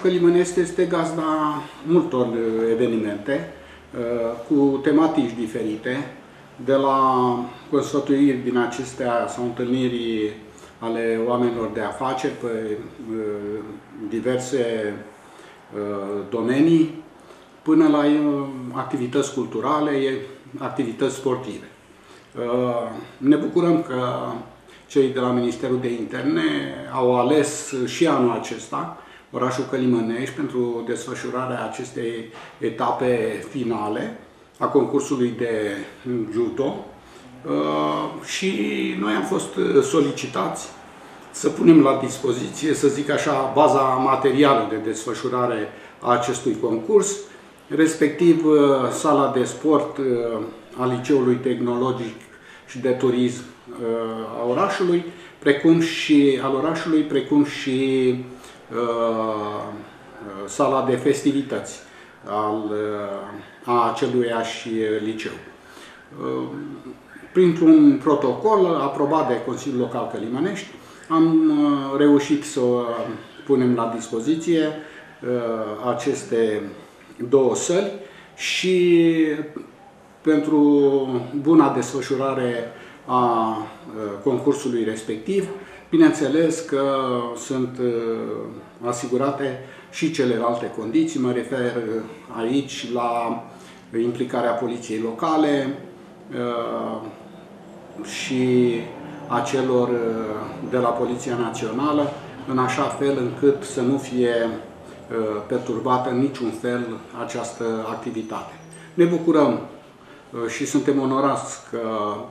Călimănești este gazda multor evenimente cu tematici diferite, de la consfătuiri din acestea sau întâlniri ale oamenilor de afaceri pe diverse domenii, până la activități culturale, activități sportive. Ne bucurăm că cei de la Ministerul de Interne au ales și anul acesta orașul Călimănești pentru desfășurarea acestei etape finale a concursului de judo și noi am fost solicitați să punem la dispoziție, să zic așa, baza materială de desfășurare a acestui concurs, respectiv sala de sport a Liceului Tehnologic și de Turism a orașului, precum și sala de festivități a aceluiași liceu. Printr-un protocol aprobat de Consiliul Local Călimănești, am reușit să punem la dispoziție aceste două săli și pentru buna desfășurare a concursului respectiv, bineînțeles că sunt asigurate și celelalte condiții. Mă refer aici la implicarea poliției locale și a celor de la Poliția Națională, în așa fel încât să nu fie perturbată în niciun fel această activitate. Ne bucurăm și suntem onorați că,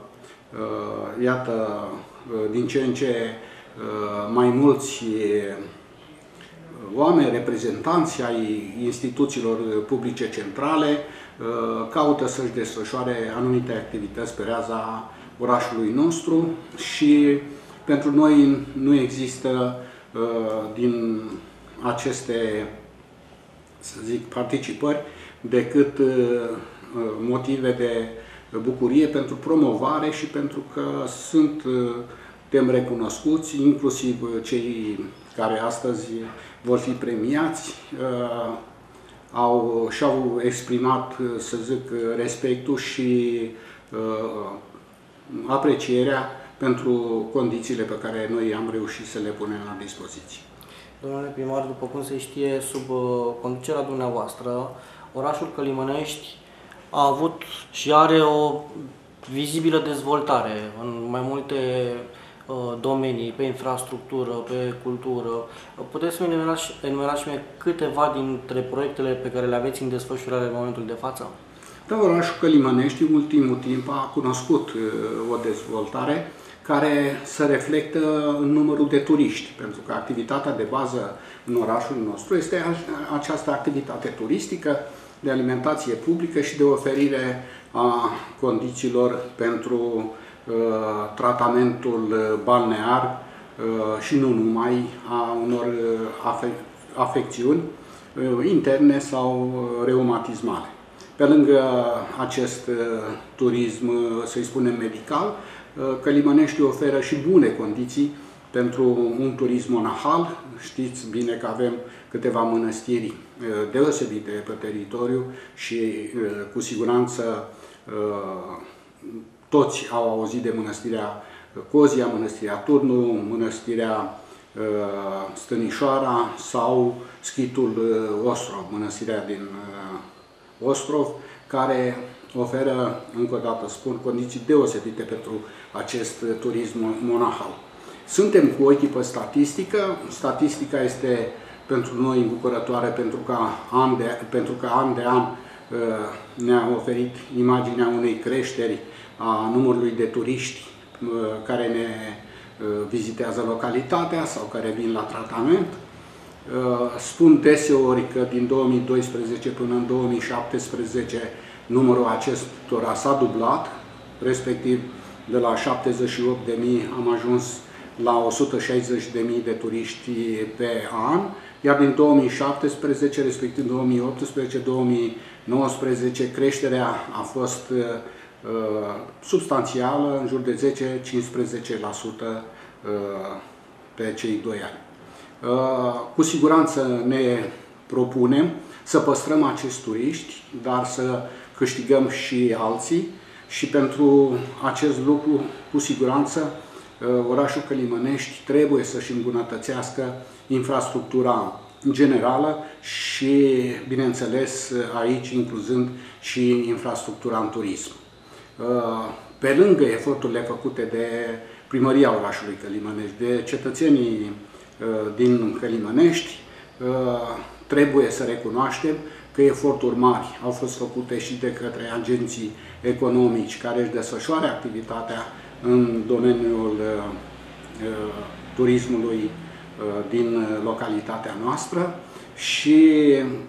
iată, din ce în ce mai mulți oameni, reprezentanți ai instituțiilor publice centrale, caută să-și desfășoare anumite activități pe raza orașului nostru și pentru noi nu există din aceste, să zic, participări decât motive de bucurie pentru promovare și pentru că suntem recunoscuți, inclusiv cei care astăzi vor fi premiați, și-au exprimat, să zic, respectul și aprecierea pentru condițiile pe care noi am reușit să le punem la dispoziție. Domnule primar, după cum se știe, sub conducerea dumneavoastră, orașul Călimănești a avut și are o vizibilă dezvoltare în mai multe domenii, pe infrastructură, pe cultură. Puteți să enumerați și mie câteva dintre proiectele pe care le aveți în desfășurare în momentul de față? Da, orașul Călimănești, în ultimul timp, a cunoscut o dezvoltare care se reflectă în numărul de turiști, pentru că activitatea de bază în orașul nostru este această activitate turistică, de alimentație publică și de oferire a condițiilor pentru tratamentul balnear și nu numai a unor afecțiuni interne sau reumatismale. Pe lângă acest turism, să-i spunem, medical, Călimănești oferă și bune condiții pentru un turism monahal. Știți bine că avem câteva mănăstiri deosebite pe teritoriu și cu siguranță toți au auzit de mănăstirea Cozia, mănăstirea Turnu, mănăstirea Stănișoara sau schitul Ostrov, mănăstirea din Ostrov, care oferă, încă o dată spun, condiții deosebite pentru acest turism monahal. Suntem cu o echipă statistică. Statistica este pentru noi îmbucurătoare pentru că an de an ne-a oferit imaginea unei creșteri a numărului de turiști care ne vizitează localitatea sau care vin la tratament. Spun deseori că din 2012 până în 2017 numărul acestora s-a dublat, respectiv de la 78.000 am ajuns la 160.000 de turiști pe an, iar din 2017, respectiv 2018-2019, creșterea a fost substanțială, în jur de 10-15% pe cei 2 ani. Cu siguranță ne propunem să păstrăm acești turiști, dar să câștigăm și alții și pentru acest lucru, cu siguranță, orașul Călimănești trebuie să-și îmbunătățească infrastructura generală și, bineînțeles, aici incluzând și infrastructura în turism. Pe lângă eforturile făcute de Primăria orașului Călimănești, de cetățenii din Călimănești, trebuie să recunoaștem că eforturi mari au fost făcute și de către agenții economici care își desfășoară activitatea în domeniul turismului din localitatea noastră și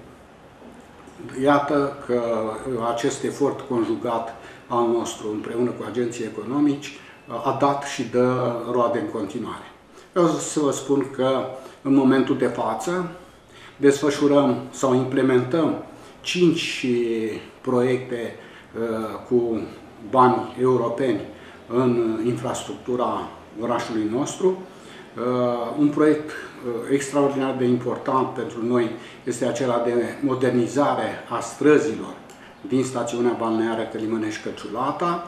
iată că acest efort conjugat al nostru împreună cu agenții economici a dat și dă roade în continuare. Vreau să vă spun că în momentul de față desfășurăm sau implementăm 5 proiecte cu bani europeni în infrastructura orașului nostru. Un proiect extraordinar de important pentru noi este acela de modernizare a străzilor din stațiunea balneară Călimănești-Căciulata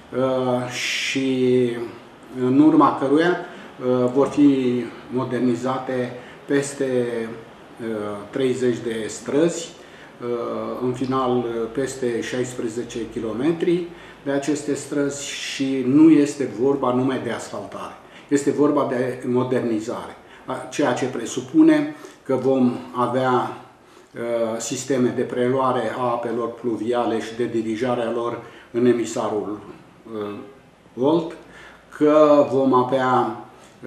și în urma căruia vor fi modernizate peste 30 de străzi, în final peste 16 km de aceste străzi și nu este vorba numai de asfaltare, este vorba de modernizare, ceea ce presupune că vom avea sisteme de preluare a apelor pluviale și de dirijare a lor în emisarul Olt, că vom avea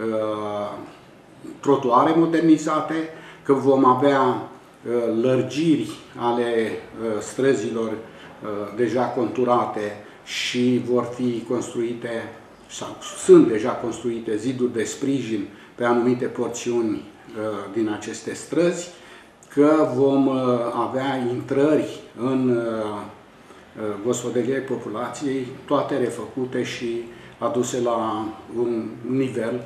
trotuare modernizate, că vom avea lărgiri ale străzilor deja conturate și vor fi construite sau sunt deja construite ziduri de sprijin pe anumite porțiuni din aceste străzi, că vom avea intrări în gospodăriile populației, toate refăcute și aduse la un nivel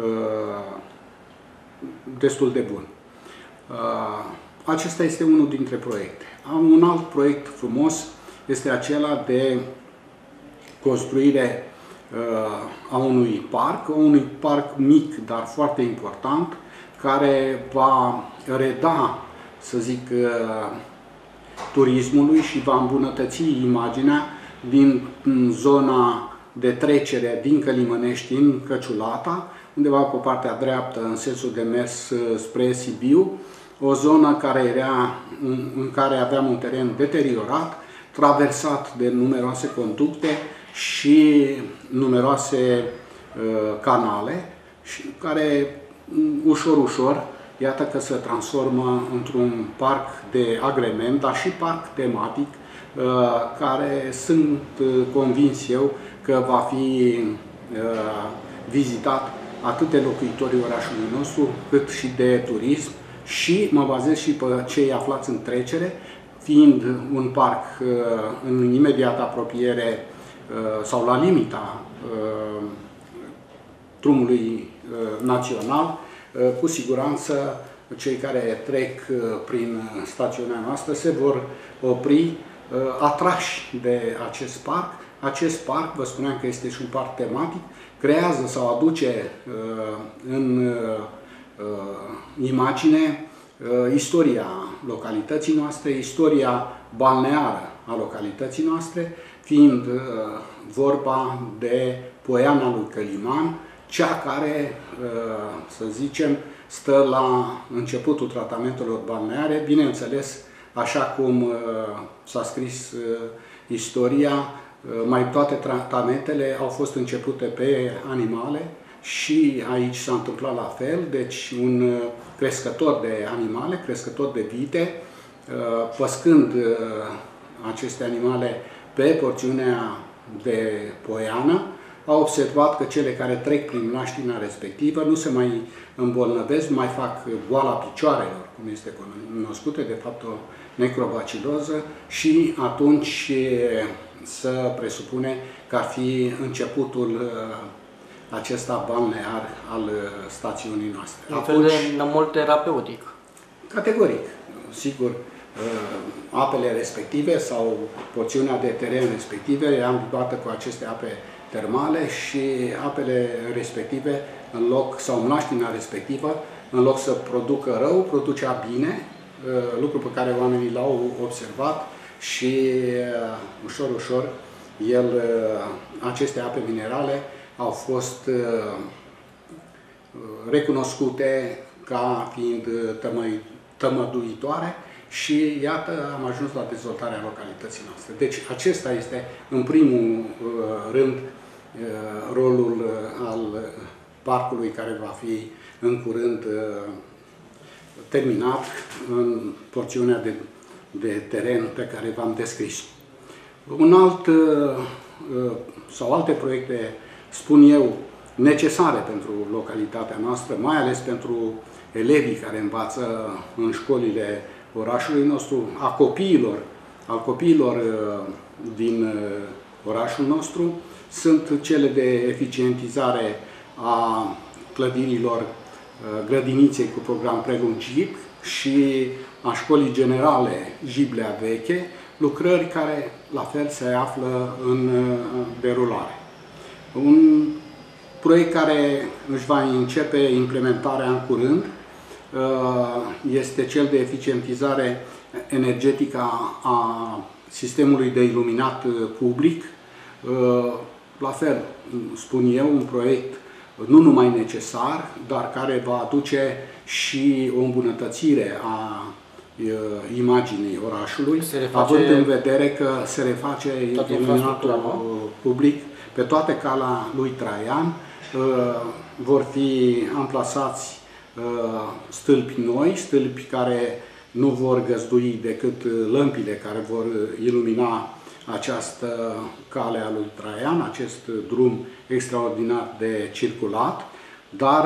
destul de bun. Acesta este unul dintre proiecte. Un alt proiect frumos este acela de construire a unui parc mic, dar foarte important, care va reda, să zic, turismului și va îmbunătăți imaginea din zona de trecere din Călimănești în Căciulata, undeva pe partea dreaptă, în sensul de mers spre Sibiu, o zonă în care aveam un teren deteriorat, traversat de numeroase conducte și numeroase canale, care ușor, iată că se transformă într-un parc de agrement, dar și parc tematic, care sunt convins eu că va fi vizitat atât de locuitorii orașului nostru, cât și de turism și mă bazez și pe cei aflați în trecere, fiind un parc în imediată apropiere sau la limita drumului național, cu siguranță cei care trec prin stațiunea noastră se vor opri atrași de acest parc. Acest parc, vă spuneam că este și un parc tematic, creează sau aduce în imagine istoria localității noastre, istoria balneară a localității noastre, fiind vorba de Poiana lui Căliman, cea care, să zicem, stă la începutul tratamentelor balneare, bineînțeles, așa cum s-a scris istoria, mai toate tratamentele au fost începute pe animale și aici s-a întâmplat la fel, deci un crescător de animale, crescător de vite, păscând aceste animale pe porțiunea de Poiană, a observat că cele care trec prin mlaștina respectivă nu se mai îmbolnăvesc, nu mai fac boala picioarelor, cum este cunoscută, de fapt o necrobaciloză, și atunci se presupune că ar fi începutul acesta balnear al stațiunii noastre. Un fel de nămol terapeutic. Categoric. sigur, apele respective sau porțiunea de teren respective era îmbibuată cu aceste ape termale și apele respective, în loc, sau mlaștina respectivă, în loc să producă rău, producea bine, lucru pe care oamenii l-au observat și ușor, ușor, aceste ape minerale au fost recunoscute ca fiind tămăduitoare și iată am ajuns la dezvoltarea localității noastre. Deci acesta este în primul rând rolul al parcului care va fi în curând terminat în porțiunea de teren pe care v-am descris. Un alt sau alte proiecte, spun eu, necesare pentru localitatea noastră, mai ales pentru elevii care învață în școlile orașului nostru, al copiilor din orașul nostru, sunt cele de eficientizare a clădirilor grădiniței cu program prelungit și a școlii generale Jiblea Veche, lucrări care la fel se află în derulare. Un proiect care își va începe implementarea în curând este cel de eficientizare energetică a sistemului de iluminat public. La fel, spun eu, un proiect nu numai necesar, dar care va aduce și o îmbunătățire a imaginii orașului, având în vedere că se reface iluminatul public pe toată cala lui Traian. Vor fi amplasați stâlpi noi, stâlpi care nu vor găzdui decât lămpile care vor ilumina această cale a lui Traian, acest drum extraordinar de circulat, dar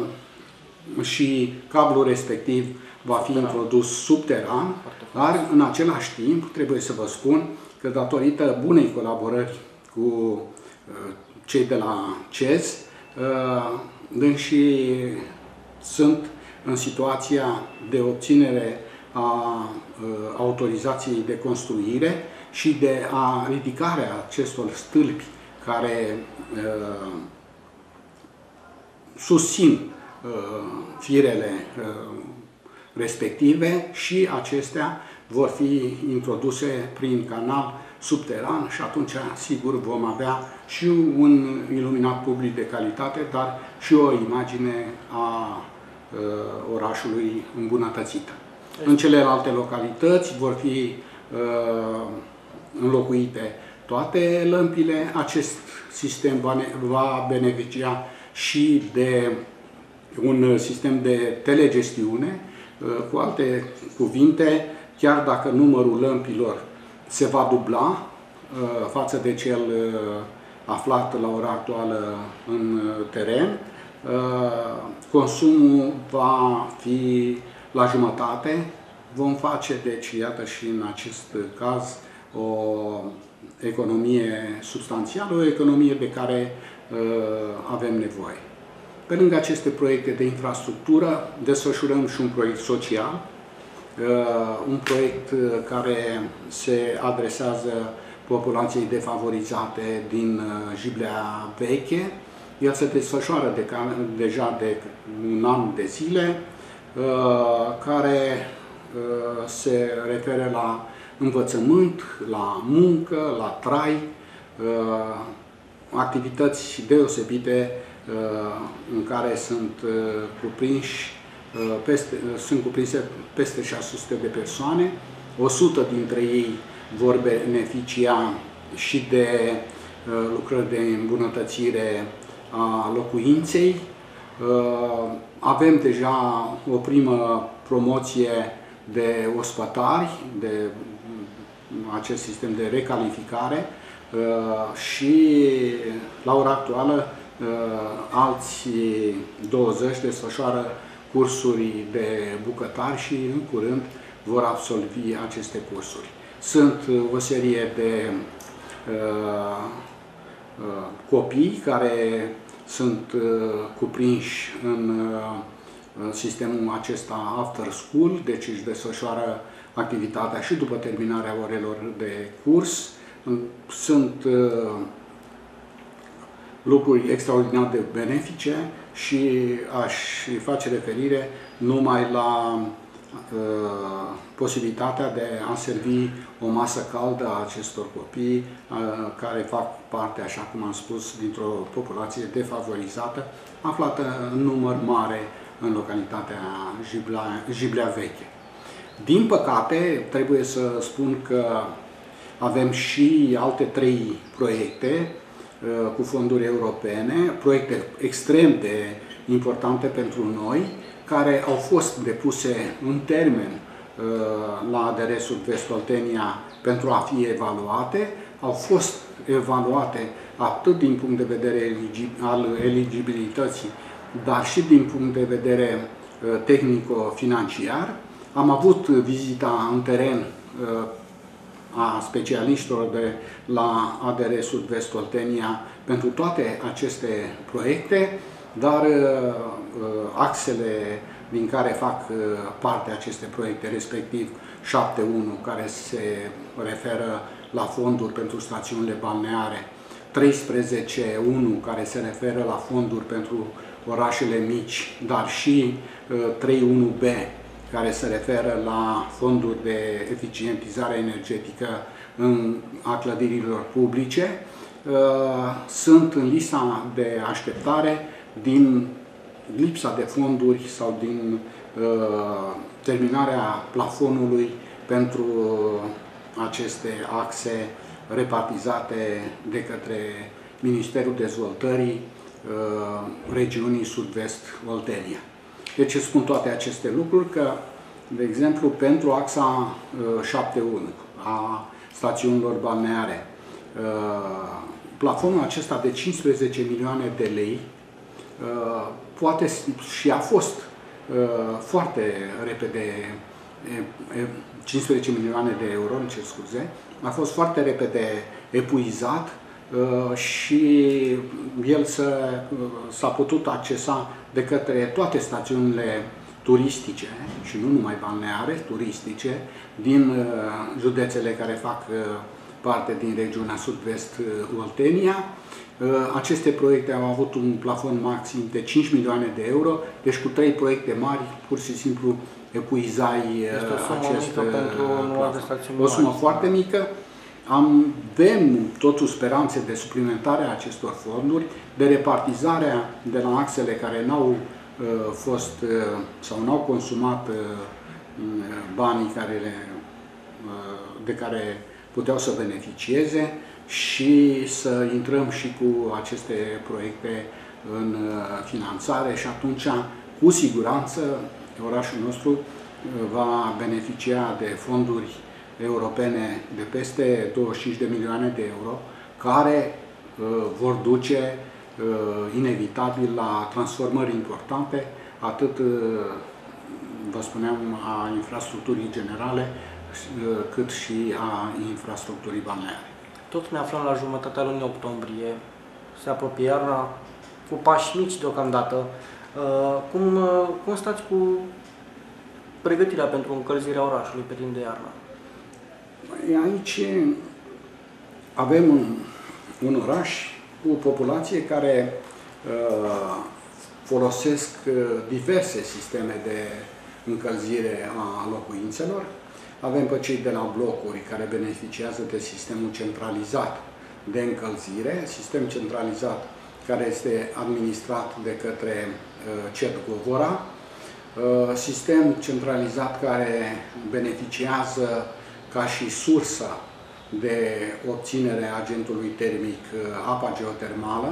și cablul respectiv va fi introdus subteran, dar în același timp trebuie să vă spun că datorită bunei colaborări cu cei de la CEZ, și sunt în situația de obținere a autorizației de construire și de a ridicarea acestor stâlpi care susțin firele respective și acestea vor fi introduse prin canal subteran și atunci, sigur, vom avea și un iluminat public de calitate, dar și o imagine a orașului îmbunătățită. În celelalte localități vor fi înlocuite toate lămpile. Acest sistem va beneficia și de un sistem de telegestiune. Cu alte cuvinte, chiar dacă numărul lămpilor se va dubla față de cel aflat la ora actuală în teren, consumul va fi la jumătate. Vom face, deci, iată și în acest caz, o economie substanțială, o economie de care avem nevoie. Pe lângă aceste proiecte de infrastructură, desfășurăm și un proiect social, un proiect care se adresează populației defavorizate din Jiblea Veche. El se desfășoară deja de un an de zile, care se referă la învățământ, la muncă, la trai, activități deosebite în care sunt cuprinse peste 600 de persoane. 100 dintre ei vor beneficia și de lucrări de îmbunătățire a locuinței. Avem deja o primă promoție de ospătari, de acest sistem de recalificare și la ora actuală alți 20 desfășoară cursuri de bucătari și în curând vor absolvi aceste cursuri. Sunt o serie de copii care sunt cuprinși în sistemul acesta after school, deci își desfășoară activitatea și după terminarea orelor de curs. Sunt lucruri extraordinar de benefice și aș face referire numai la posibilitatea de a servi o masă caldă a acestor copii care fac parte, așa cum am spus, dintr-o populație defavorizată, aflată în număr mare în localitatea Jiblea Veche. Din păcate, trebuie să spun că avem și alte 3 proiecte cu fonduri europene, proiecte extrem de importante pentru noi, care au fost depuse în termen la ADR Sud-Vest Oltenia pentru a fi evaluate. Au fost evaluate atât din punct de vedere al eligibilității, dar și din punct de vedere tehnico-financiar. Am avut vizita în teren a specialiștilor de la ADR Sud-Vest Oltenia pentru toate aceste proiecte, dar axele din care fac parte aceste proiecte, respectiv 7.1, care se referă la fonduri pentru stațiunile balneare, 13.1, care se referă la fonduri pentru orașele mici, dar și 3.1b, care se referă la fonduri de eficientizare energetică a clădirilor publice, sunt în lista de așteptare din lipsa de fonduri sau din terminarea plafonului pentru aceste axe repartizate de către Ministerul Dezvoltării regiunii Sud-Vest Oltenia. De ce spun toate aceste lucruri? Că, de exemplu, pentru axa 7.1 a stațiunilor balneare, plafonul acesta de 15 milioane de lei poate și a fost foarte repede, 15 milioane de euro, îmi cer scuze, a fost foarte repede epuizat și el s-a putut accesa de către toate stațiunile turistice și nu numai balneare, turistice, din județele care fac parte din regiunea Sud-Vest Oltenia. Aceste proiecte au avut un plafon maxim de 5 milioane de euro, deci cu 3 proiecte mari, pur și simplu epuizai acest plafon. O sumă foarte mică. Avem totuși speranțe de suplimentare a acestor fonduri, de repartizarea de la axele care n-au fost sau n-au consumat banii de care puteau să beneficieze și să intrăm și cu aceste proiecte în finanțare și atunci, cu siguranță, orașul nostru va beneficia de fonduri europene de peste 25 de milioane de euro, care vor duce inevitabil la transformări importante, atât, vă spuneam, a infrastructurii generale, cât și a infrastructurii balneare. Tot ne aflăm la jumătatea lunii octombrie, se apropie iarna, cu pași mici deocamdată. Cum stați cu pregătirea pentru încălzirea orașului pe timp de iarnă? Aici avem un oraș cu o populație care folosesc diverse sisteme de încălzire a locuințelor. Avem pe cei de la blocuri care beneficiază de sistemul centralizat de încălzire, sistem centralizat care este administrat de către CED Govora, sistem centralizat care beneficiază ca și sursă de obținere a agentului termic apa geotermală,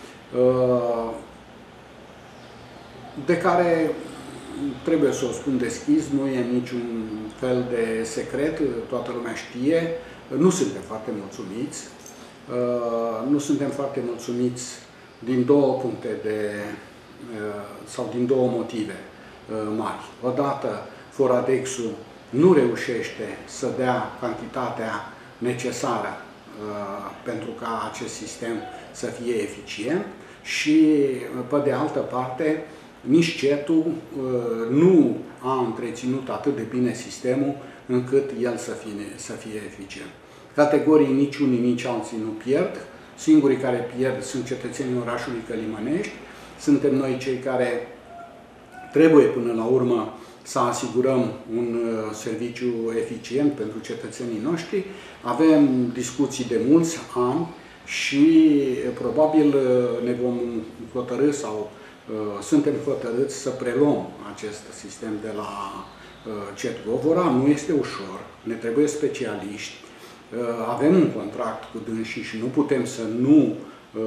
de care, trebuie să o spun deschis, nu e niciun fel de secret, toată lumea știe, nu suntem foarte mulțumiți. Nu suntem foarte mulțumiți din două puncte sau din două motive mari. Odată, Foradexul nu reușește să dea cantitatea necesară pentru ca acest sistem să fie eficient și, pe de altă parte, nici CET-ul nu a întreținut atât de bine sistemul încât el să fie eficient. Categorii nici unii, nici alții nu pierd. Singurii care pierd sunt cetățenii orașului Călimănești. Suntem noi cei care trebuie până la urmă să asigurăm un serviciu eficient pentru cetățenii noștri. Avem discuții de mulți ani și probabil ne vom hotărî sau suntem hotărâți să preluăm acest sistem de la CET Govora. Nu este ușor, ne trebuie specialiști. Avem un contract cu dânsii și nu putem să nu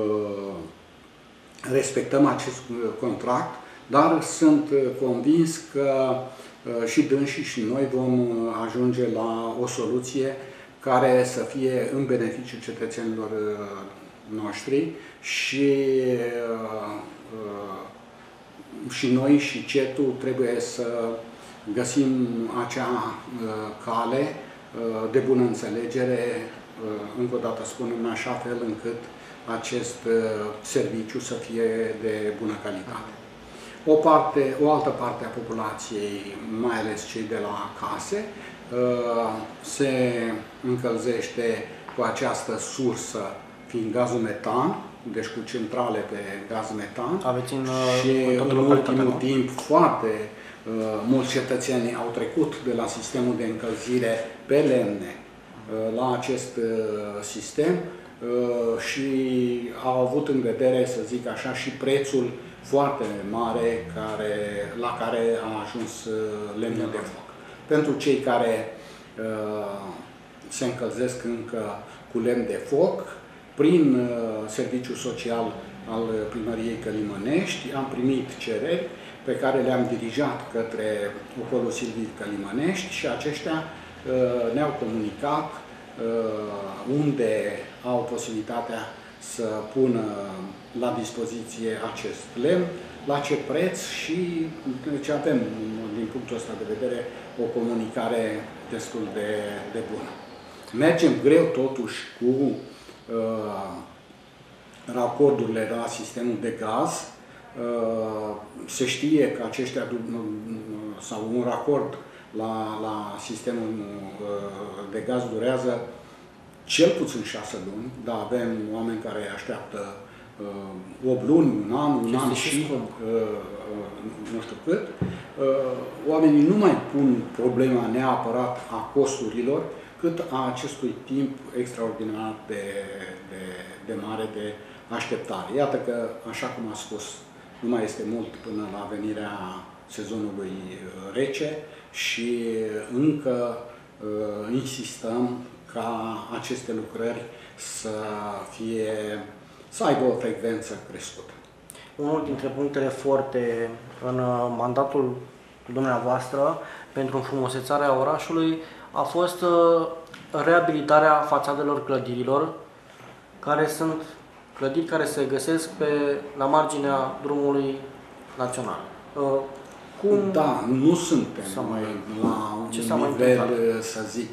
respectăm acest contract, dar sunt convins că și dânsii și noi vom ajunge la o soluție care să fie în beneficiul cetățenilor noștri și noi și CET-ul trebuie să găsim acea cale de bună înțelegere, încă o dată spun, în așa fel încât acest serviciu să fie de bună calitate. O altă parte a populației, mai ales cei de la case, se încălzește cu această sursă, fiind gazul metan, deci cu centrale pe gaz metan. Și în ultimul timp foarte mulți cetățeni au trecut de la sistemul de încălzire pe lemne la acest sistem și au avut în vedere, să zic așa, și prețul foarte mare la care a ajuns lemnul de foc. Pentru cei care se încălzesc încă cu lemn de foc, prin serviciul social al Primăriei Călimănești am primit cereri pe care le-am dirijat către Ocolul Silviei Călimănești și aceștia ne-au comunicat unde au posibilitatea să pună la dispoziție acest lemn, la ce preț și deci avem, din punctul ăsta de vedere, o comunicare destul de bună. Mergem greu totuși cu racordurile la sistemul de gaz. Se știe că aceștia, sau un racord la sistemul de gaz durează cel puțin 6 luni, dar avem oameni care așteaptă 8 luni, un an și nu știu cât. Oamenii nu mai pun problema neapărat a costurilor, cât a acestui timp extraordinar de mare de așteptare. Iată că, așa cum a spus, nu mai este mult până la venirea sezonului rece și încă insistăm ca aceste lucrări să aibă o frecvență crescută. Unul dintre punctele forte în mandatul dumneavoastră pentru înfrumusețarea orașului a fost reabilitarea fațadelor clădirilor, care sunt clădiri care se găsesc la marginea drumului național. Da, nu suntem la un nivel, să zic,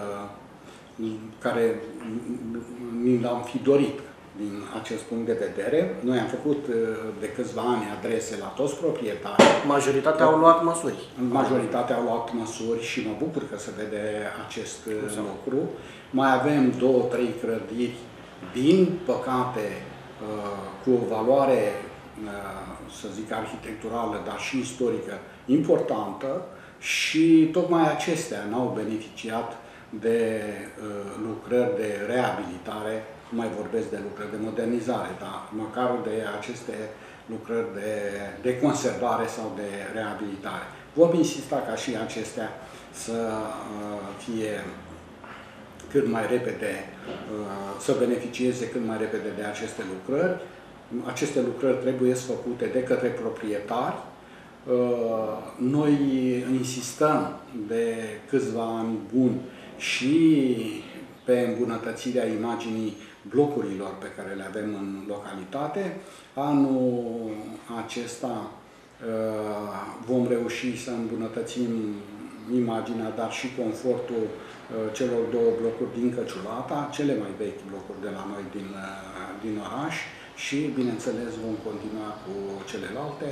care ni l-am fi dorit din acest punct de vedere. Noi am făcut de câțiva ani adrese la toți proprietarii. Majoritatea au luat măsuri. Majoritatea au luat măsuri și mă bucur că se vede acest lucru. Mai avem 2-3 clădiri, din păcate, cu o valoare, să zic, arhitecturală, dar și istorică importantă și tocmai acestea n-au beneficiat de lucrări de reabilitare, nu mai vorbesc de lucrări de modernizare, dar măcar de aceste lucrări de conservare sau de reabilitare. Vom insista ca și acestea să fie cât mai repede, să beneficieze cât mai repede de aceste lucrări. Aceste lucrări trebuie făcute de către proprietari. Noi insistăm de câțiva ani buni și pe îmbunătățirea imaginii blocurilor pe care le avem în localitate. Anul acesta vom reuși să îmbunătățim imaginea, dar și confortul celor 2 blocuri din Căciulata, cele mai vechi blocuri de la noi din oraș și, bineînțeles, vom continua cu celelalte.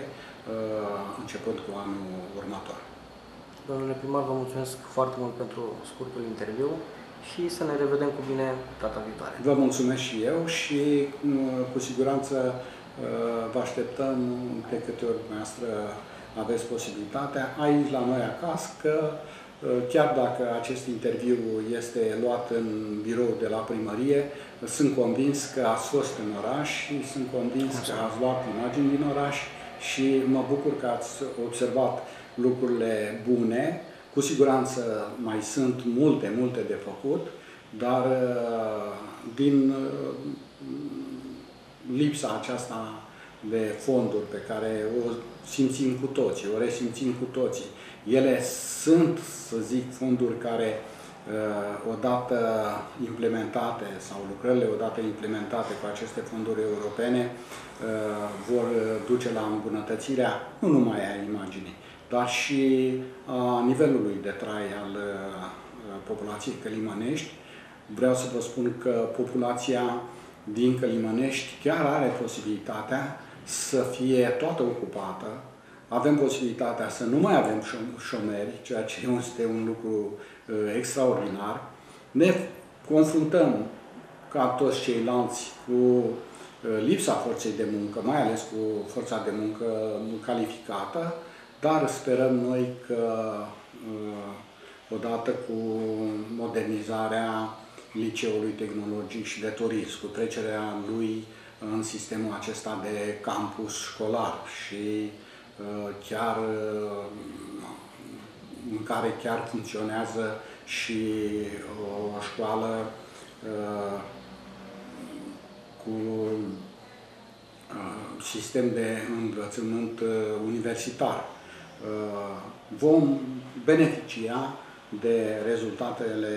începând cu anul următor. Domnule primar, vă mulțumesc foarte mult pentru scurtul interviu și să ne revedem cu bine data viitoare. Vă mulțumesc și eu și cu siguranță vă așteptăm de câte ori dumneavoastră aveți posibilitatea aici la noi acasă, că chiar dacă acest interviu este luat în birou de la primărie, sunt convins că ați fost în oraș și sunt convins că ați luat imagini din oraș și mă bucur că ați observat lucrurile bune. Cu siguranță mai sunt multe de făcut, dar din lipsa aceasta de fonduri pe care o simțim cu toții, o resimțim cu toții, ele sunt, să zic, fonduri care odată implementate sau lucrările odată implementate cu aceste fonduri europene vor duce la îmbunătățirea nu numai a imaginii, dar și a nivelului de trai al populației călimănești. Vreau să vă spun că populația din Călimănești chiar are posibilitatea să fie toată ocupată. Avem posibilitatea să nu mai avem șomeri, ceea ce este un lucru extraordinar. Ne confruntăm, ca toți ceilalți, cu lipsa forței de muncă, mai ales cu forța de muncă calificată, dar sperăm noi că odată cu modernizarea Liceului Tehnologic și de Turism, cu trecerea lui în sistemul acesta de campus școlar și chiar în care chiar funcționează și o școală cu sistem de învățământ universitar. Vom beneficia de rezultatele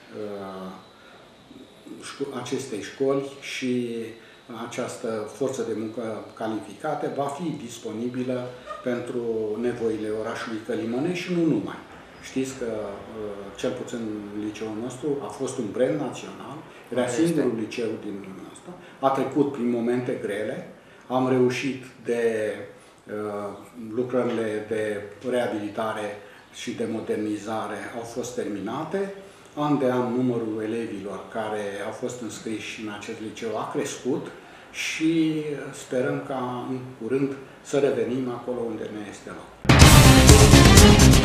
acestei școli și această forță de muncă calificată va fi disponibilă pentru nevoile orașului Călimănești și nu numai. Știți că, cel puțin liceul nostru a fost un brand național, era singurul liceu din lumea asta, a trecut prin momente grele, am reușit de lucrările de reabilitare și de modernizare au fost terminate. An de an numărul elevilor care au fost înscriși în acest liceu a crescut și sperăm ca în curând să revenim acolo unde ne este loc.